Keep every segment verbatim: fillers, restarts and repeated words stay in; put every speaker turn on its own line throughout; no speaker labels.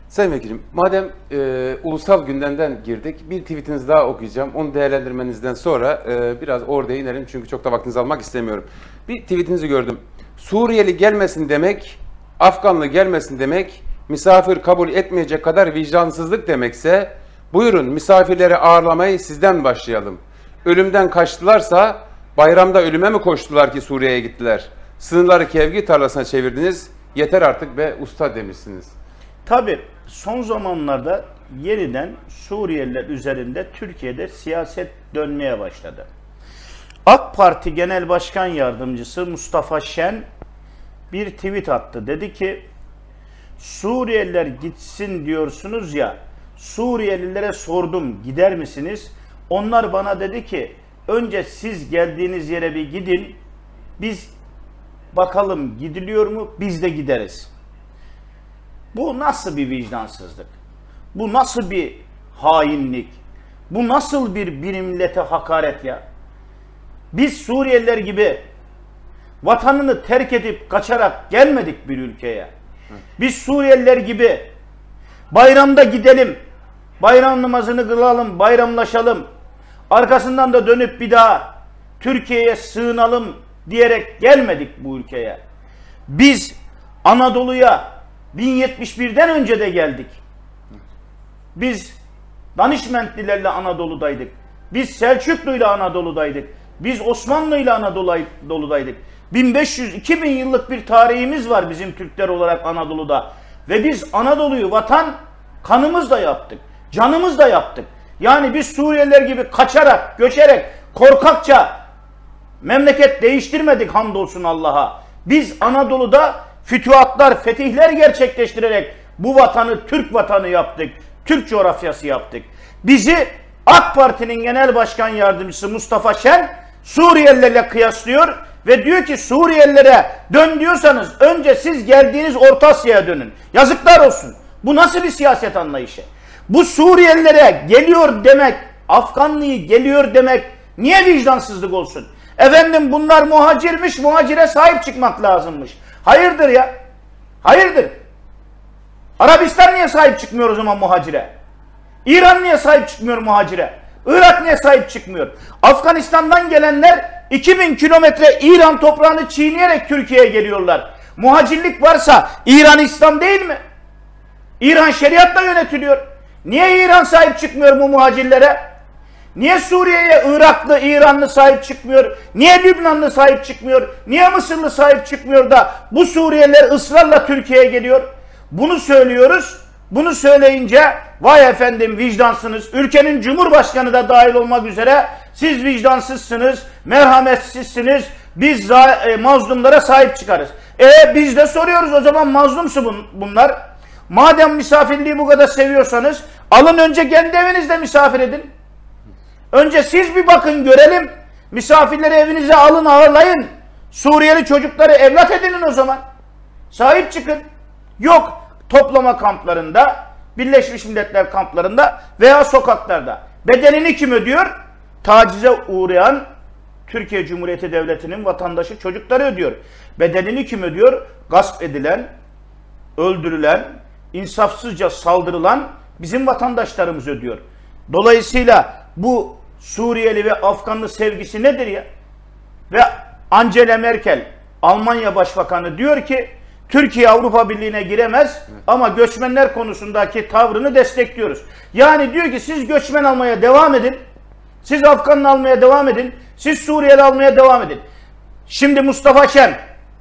Sayın Vekilim, madem e, ulusal gündemden girdik, bir tweetinizi daha okuyacağım. Onu değerlendirmenizden sonra e, biraz orada inelim çünkü çok da vaktinizi almak istemiyorum. Bir tweetinizi gördüm. Suriyeli gelmesin demek, Afganlı gelmesin demek, misafir kabul etmeyecek kadar vicdansızlık demekse, buyurun misafirleri ağırlamayı sizden başlayalım. Ölümden kaçtılarsa bayramda ölüme mi koştular ki Suriye'ye gittiler? Sınırları kevgi tarlasına çevirdiniz, yeter artık be usta demişsiniz.
Tabii son zamanlarda yeniden Suriyeliler üzerinde Türkiye'de siyaset dönmeye başladı. AK Parti Genel Başkan Yardımcısı Mustafa Şen bir tweet attı. Dedi ki, Suriyeliler gitsin diyorsunuz ya, Suriyelilere sordum gider misiniz? Onlar bana dedi ki, önce siz geldiğiniz yere bir gidin, biz bakalım gidiliyor mu, biz de gideriz. Bu nasıl bir vicdansızlık? Bu nasıl bir hainlik? Bu nasıl bir bir millete hakaret ya? Biz Suriyeliler gibi vatanını terk edip kaçarak gelmedik bir ülkeye. Biz Suriyeliler gibi bayramda gidelim, bayram namazını kılalım, bayramlaşalım, arkasından da dönüp bir daha Türkiye'ye sığınalım diyerek gelmedik bu ülkeye. Biz Anadolu'ya bin yetmiş birden önce de geldik. Biz Danişmentlilerle Anadolu'daydık. Biz Selçuklu'yla Anadolu'daydık. Biz Osmanlı'yla Anadolu'daydık. bin beş yüz iki bin yıllık bir tarihimiz var bizim Türkler olarak Anadolu'da. Ve biz Anadolu'yu vatan kanımızla yaptık. Canımızla yaptık. Yani biz Suriyeliler gibi kaçarak, göçerek, korkakça memleket değiştirmedik hamdolsun Allah'a. Biz Anadolu'da fütühatlar, fetihler gerçekleştirerek bu vatanı Türk vatanı yaptık. Türk coğrafyası yaptık. Bizi AK Parti'nin Genel Başkan Yardımcısı Mustafa Şen Suriyelilerle kıyaslıyor ve diyor ki Suriyelilere dön diyorsanız önce siz geldiğiniz Orta Asya'ya dönün. Yazıklar olsun. Bu nasıl bir siyaset anlayışı? Bu Suriyelilere geliyor demek, Afganlı'yı geliyor demek niye vicdansızlık olsun? Efendim bunlar muhacirmiş, muhacire sahip çıkmak lazımmış. Hayırdır ya? Hayırdır? Arabistan niye sahip çıkmıyor o zaman muhacire? İran niye sahip çıkmıyor muhacire? Irak niye sahip çıkmıyor? Afganistan'dan gelenler iki bin kilometre İran toprağını çiğneyerek Türkiye'ye geliyorlar. Muhacirlik varsa İran İslam değil mi? İran şeriatla yönetiliyor. Niye İran sahip çıkmıyor bu muhacirlere? Niye Suriye'ye Iraklı, İranlı sahip çıkmıyor? Niye Lübnanlı sahip çıkmıyor? Niye Mısırlı sahip çıkmıyor da bu Suriyeliler ısrarla Türkiye'ye geliyor? Bunu söylüyoruz. Bunu söyleyince vay efendim vicdansınız. Ülkenin Cumhurbaşkanı da dahil olmak üzere siz vicdansızsınız, merhametsizsiniz. Biz e, mazlumlara sahip çıkarız. E biz de soruyoruz o zaman mazlumsu bun, bunlar. Madem misafirliği bu kadar seviyorsanız alın önce kendi evinizde misafir edin. Önce siz bir bakın görelim. Misafirleri evinize alın ağırlayın. Suriyeli çocukları evlat edinin o zaman. Sahip çıkın. Yok toplama kamplarında, Birleşmiş Milletler kamplarında veya sokaklarda. Bedelini kim ödüyor? Tacize uğrayan Türkiye Cumhuriyeti Devleti'nin vatandaşı çocukları ödüyor. Bedelini kim ödüyor? Gasp edilen, öldürülen, insafsızca saldırılan bizim vatandaşlarımız ödüyor. Dolayısıyla bu Suriyeli ve Afganlı sevgisi nedir ya? Ve Angela Merkel, Almanya Başbakanı diyor ki Türkiye Avrupa Birliği'ne giremez ama göçmenler konusundaki tavrını destekliyoruz. Yani diyor ki siz göçmen almaya devam edin. Siz Afganlı almaya devam edin. Siz Suriyeli almaya devam edin. Şimdi Mustafa Şen,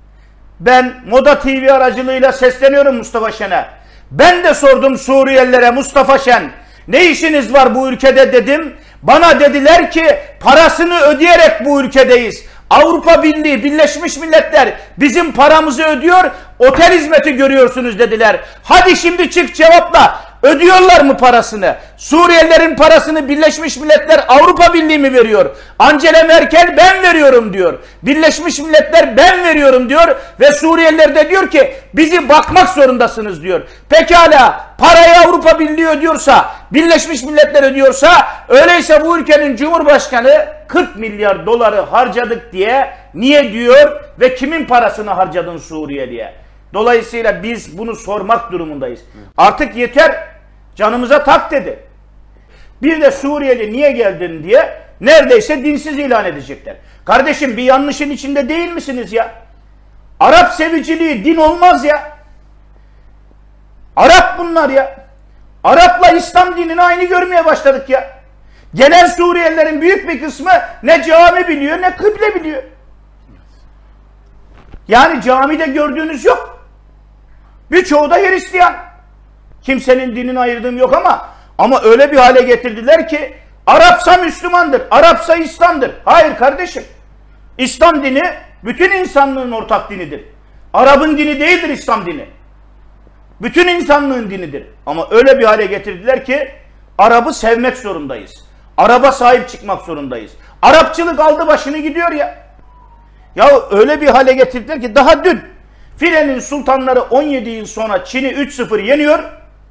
ben Moda T V aracılığıyla sesleniyorum Mustafa Şen'e. Ben de sordum Suriyelilere Mustafa Şen, ne işiniz var bu ülkede dedim. Bana dediler ki parasını ödeyerek bu ülkedeyiz. Avrupa Birliği, Birleşmiş Milletler bizim paramızı ödüyor, otel hizmeti görüyorsunuz dediler. Hadi şimdi çık cevapla. Ödüyorlar mı parasını? Suriyelilerin parasını Birleşmiş Milletler Avrupa Birliği mi veriyor? Angela Merkel ben veriyorum diyor. Birleşmiş Milletler ben veriyorum diyor ve Suriyeliler de diyor ki bizi bakmak zorundasınız diyor. Pekala parayı Avrupa Birliği ödüyorsa, Birleşmiş Milletler ödüyorsa öyleyse bu ülkenin Cumhurbaşkanı kırk milyar doları harcadık diye niye diyor ve kimin parasını harcadın Suriyeli'ye? Dolayısıyla biz bunu sormak durumundayız. Artık yeter, canımıza tak dedi. Bir de Suriyeli niye geldin diye neredeyse dinsiz ilan edecekler. Kardeşim bir yanlışın içinde değil misiniz ya? Arap seviciliği din olmaz ya. Arap bunlar ya. Arap'la İslam dinini aynı görmeye başladık ya. Gelen Suriyelilerin büyük bir kısmı ne cami biliyor ne kıble biliyor. Yani camide gördüğünüz yok. Birçoğu da Hristiyan. Kimsenin dinini ayırdığım yok ama ama öyle bir hale getirdiler ki Arapsa Müslümandır, Arapsa İslam'dır. Hayır kardeşim. İslam dini bütün insanlığın ortak dinidir. Arap'ın dini değildir İslam dini. Bütün insanlığın dinidir. Ama öyle bir hale getirdiler ki Arap'ı sevmek zorundayız. Arap'a sahip çıkmak zorundayız. Arapçılık aldı başını gidiyor ya. Ya öyle bir hale getirdiler ki daha dün Filenin sultanları on yedi yıl sonra Çin'i üç sıfır yeniyor.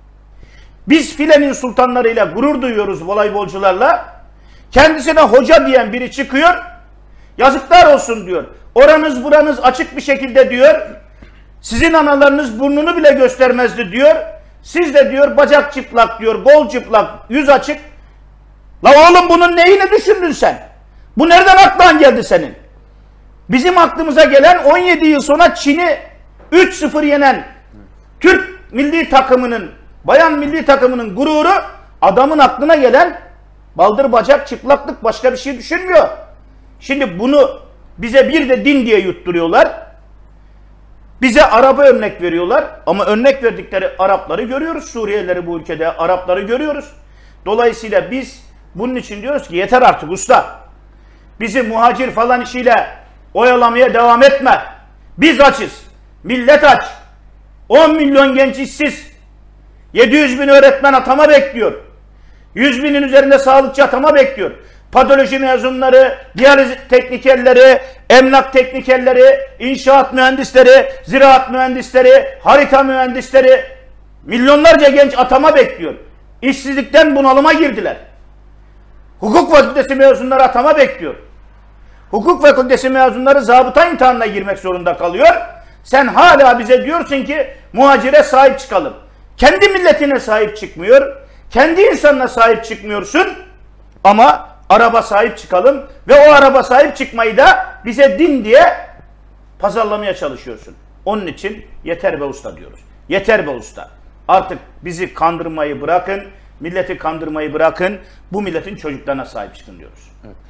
Biz Filenin sultanlarıyla gurur duyuyoruz, voleybolcularla. Kendisine hoca diyen biri çıkıyor. Yazıklar olsun diyor. Oranız buranız açık bir şekilde diyor. Sizin analarınız burnunu bile göstermezdi diyor. Siz de diyor bacak çıplak diyor, gol çıplak, yüz açık. La oğlum bunun neyini düşündün sen? Bu nereden aklına geldi senin? Bizim aklımıza gelen on yedi yıl sonra Çin'i üç sıfır yenen Türk milli takımının, bayan milli takımının gururu, adamın aklına gelen baldır bacak çıplaklık, başka bir şey düşünmüyor. Şimdi bunu bize bir de din diye yutturuyorlar. Bize Arap'a örnek veriyorlar ama örnek verdikleri Arapları görüyoruz. Suriyelileri bu ülkede, Arapları görüyoruz. Dolayısıyla biz bunun için diyoruz ki yeter artık usta. Bizi muhacir falan işiyle oyalamaya devam etme. Biz açız. Millet aç. on milyon genç işsiz. yedi yüz bin öğretmen atama bekliyor. yüz binin üzerinde sağlıkçı atama bekliyor. Patoloji mezunları, diyaliz teknikerleri, emlak teknikerleri, inşaat mühendisleri, ziraat mühendisleri, harita mühendisleri, milyonlarca genç atama bekliyor. İşsizlikten bunalıma girdiler. Hukuk fakültesi mezunları atama bekliyor. Hukuk fakültesi mezunları zabıta imtihanına girmek zorunda kalıyor. Sen hala bize diyorsun ki muhacire sahip çıkalım. Kendi milletine sahip çıkmıyor. Kendi insanına sahip çıkmıyorsun. Ama araba sahip çıkalım ve o araba sahip çıkmayı da bize din diye pazarlamaya çalışıyorsun. Onun için yeter be usta diyoruz. Yeter be usta. Artık bizi kandırmayı bırakın, milleti kandırmayı bırakın, bu milletin çocuklarına sahip çıkın diyoruz.
Evet.